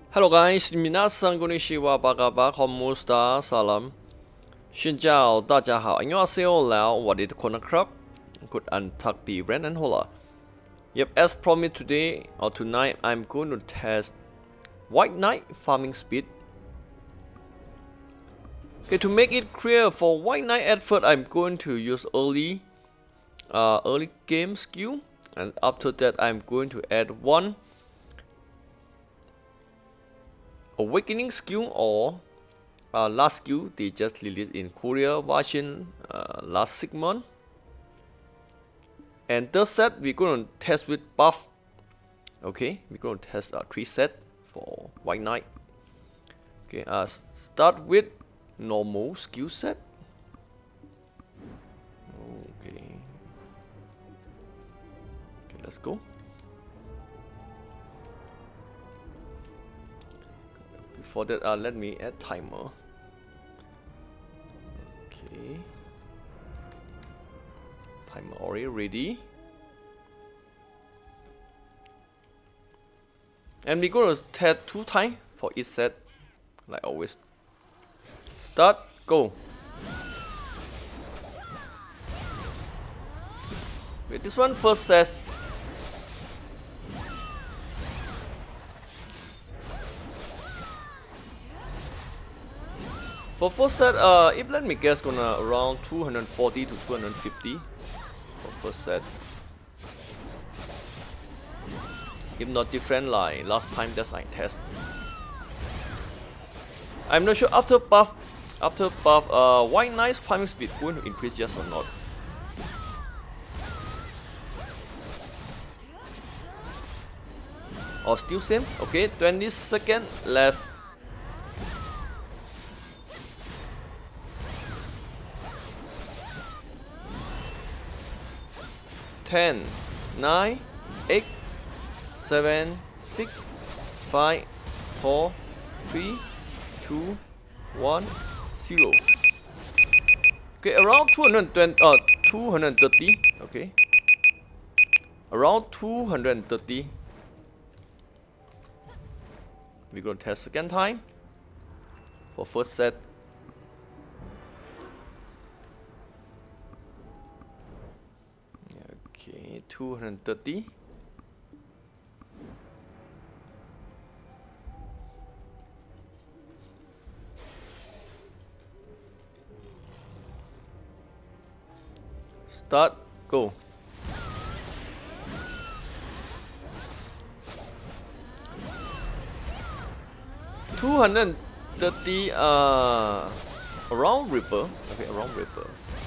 Hello guys, 皆さんこんにちは，巴嘎巴好穆斯达萨拉，xin chào 大家好，안녕하세요แล้วสวัสดีทุกคนนะครับคุณอันทักปีเรนนันโฮล่ะ Yep, as promised today or tonight, I'm going to test White Knight farming speed. Okay, to make it clear, for White Knight at first, I'm going to use early game skill, and after that, I'm going to add one awakening skill or last skill they just released in Korea version last 6 months. And third set we're going to test with buff. Okay, we're going to test 3 set for White Knight. Okay, start with normal skill set. Okay, let's go. Before that, let me add timer. Okay, timer already ready. And we're going to test 2 times for each set, like always. Start, go. With this one, first set. For first set, if let me guess, gonna around 240 to 250 for first set. If not different like last time that I test. I'm not sure after buff, White Knight's farming speed going to increase yes or not. Or still same? Okay, 20 seconds left. Ten, 9, 8, 7, 6, 5, 4, 3, 2, 1, 0. Okay, around 230. Okay, around 230. We're gonna test second time for first set. Okay, 230. Start, go. $230 around Ripper. Okay, around Ripper.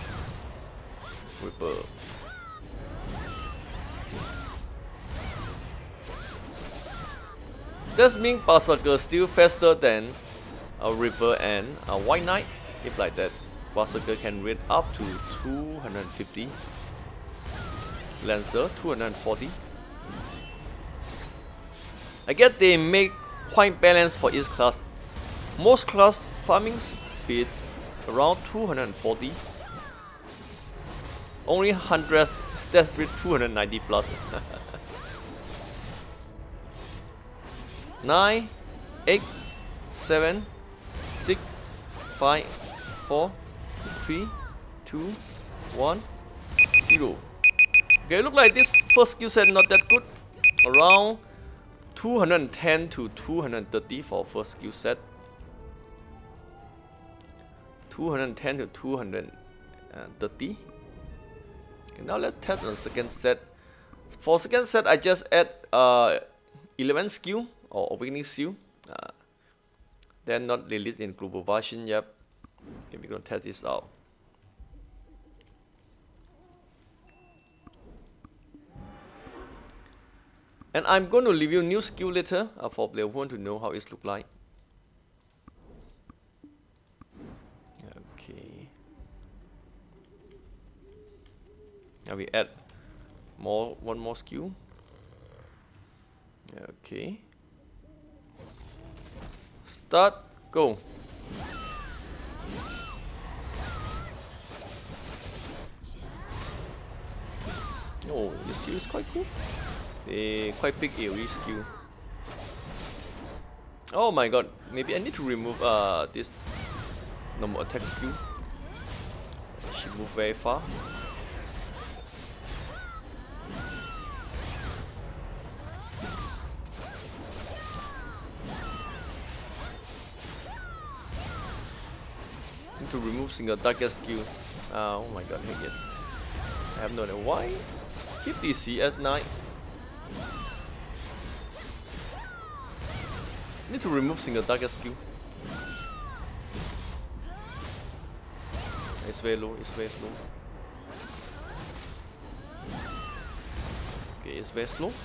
That means Berserker still faster than a Ripper and a White Knight. If like that, Berserker can read up to 250. Lancer 240. I guess they make quite balance for each class. Most class farming speed around 240. Only 100 that's with 290 plus. 9, 8, 7, 6, 5, 4, 3, 2, 1, 0. Okay, look like this first skill set not that good. Around 210 to 230 for first skill set. 210 to 230. Okay, now let's test the second set. For second set, I just add 11 skill or awakening skill. They're not released in global version yet. Okay, we're gonna test this out. And I'm going to review new skill later for player who want to know how it looks like. Okay. Now we add one more skill. Okay. Start, go. Oh, this skill is quite cool. Quite big AoE skill. Oh my god, maybe I need to remove this normal attack skill. She moved very far. Need to remove single target skill. Oh my god, hate it. I have no idea why. Keep DC at night. Need to remove single target skill. It's very low, it's very slow. Okay, it's very slow.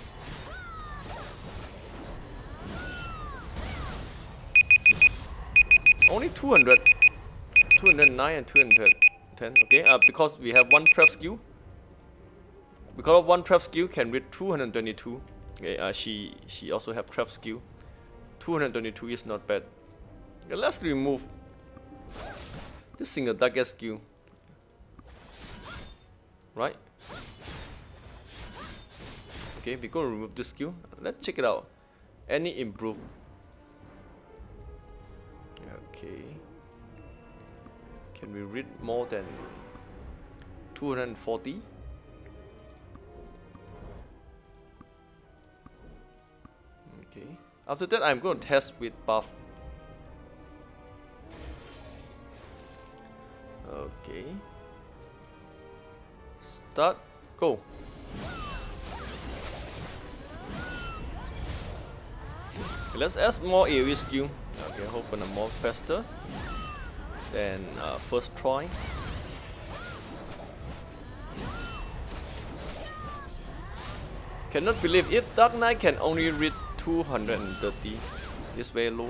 Only 200. 209 and 210. Okay, because we have one trap skill. Because of one trap skill can read 222. Okay, she also have trap skill. 222 is not bad. Okay, let's remove this single target skill. Right? Okay, we're gonna remove this skill. Let's check it out. Any improve? Okay. Can we read more than 240? Okay. After that, I'm going to test with buff. Okay. Start. Go. Okay, let's add more AoE skill. Okay, hoping I'm more faster than first try. Cannot believe it. Dark Knight can only read 230. It's very low.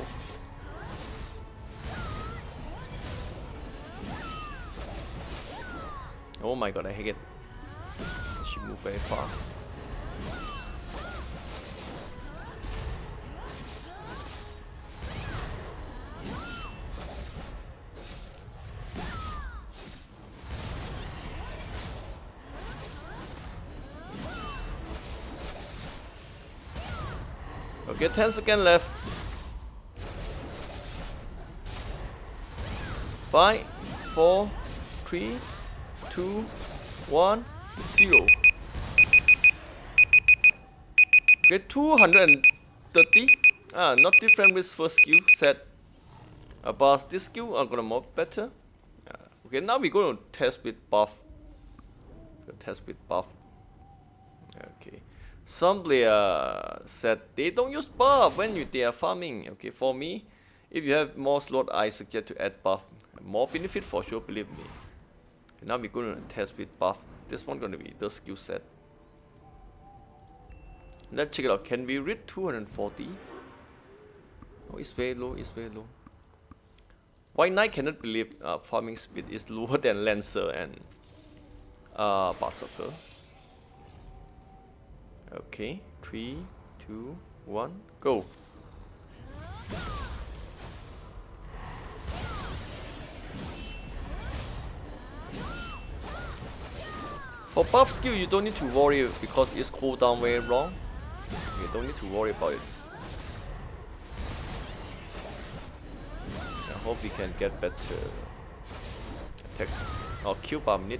Oh my god, I hate it. She moved very far. Okay, 10 seconds left. 5, 4, 3, 2, 1, 0. Okay, 230. Not different with first skill set. But this skill are gonna more better. Okay, now we're gonna test with buff. Okay. Some player said they don't use buff when they are farming. Okay, for me, if you have more slot, I suggest to add buff. More benefit for sure, believe me. Okay, now we're gonna test with buff. This one gonna be the skill set. Let's check it out. Can we read 240? Oh, it's very low. It's very low. White Knight cannot believe farming speed is lower than Lancer and Berserker. Okay, 3, 2, 1, go. For buff skill, you don't need to worry because it's cooldown very long. You don't need to worry about it. I hope we can get better attacks. Or kill by minute.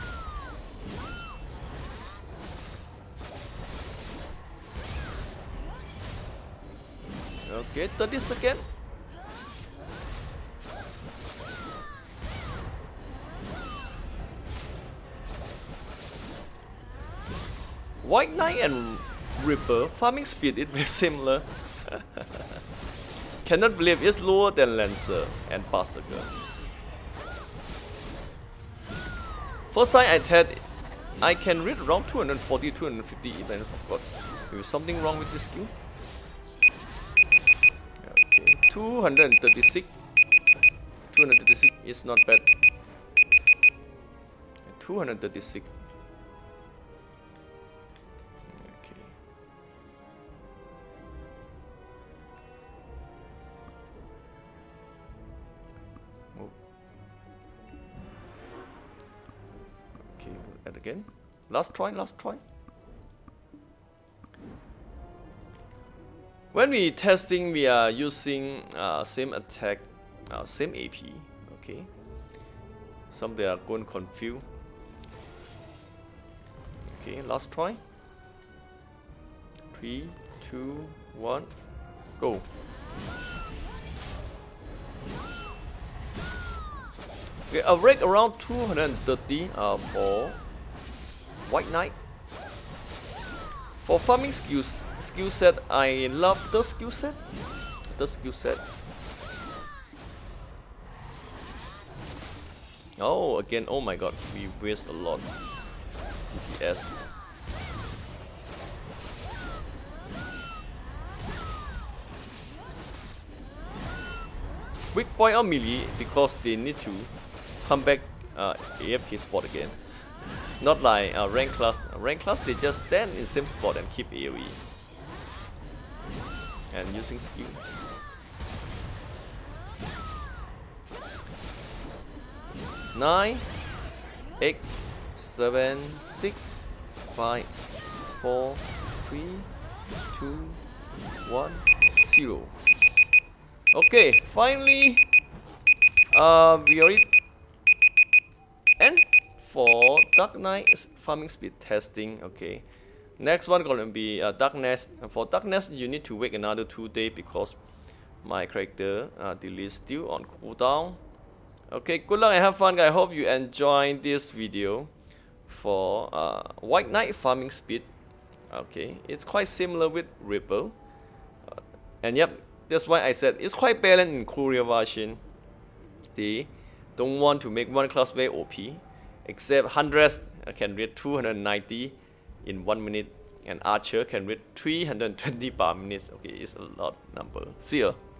Okay, 30 seconds. White Knight and Reaper farming speed is very similar. Cannot believe it's lower than Lancer and Berserker. First time I tried, I can read around 240, 250 even. Of course, there is something wrong with this skill. 236. 236 is not bad. 236. Okay. Move. Okay, we'll add again. Last try, last try. When we testing, we are using same attack, same AP. Okay. Some they are going confused. Okay, last try. 3, 2, 1, go. Okay, a rate around 230 for White Knight. For farming skill set, I love the skill set. Oh, again, oh my god, we waste a lot. DPS. Weak point on melee because they need to come back AFK spot again. Not like rank class. Rank class, they just stand in same spot and keep AoE. And using skill. Nine, 8, 7, 6, 5, 4, 3, 2, 1, 0. Okay, finally, we already end for Dark Knight farming speed testing. Okay, next one gonna be Darkness. For Darkness, you need to wait another 2 days because my character delay still on cooldown. Okay, good luck and have fun, guys. I hope you enjoyed this video for White Knight farming speed. Okay, it's quite similar with Ripple, and yep. That's why I said it's quite balanced in Courier version. They don't want to make one class very OP, except Huntress can read 290 in 1 minute, and Archer can read 320 per minute. Okay, it's a lot number. See ya.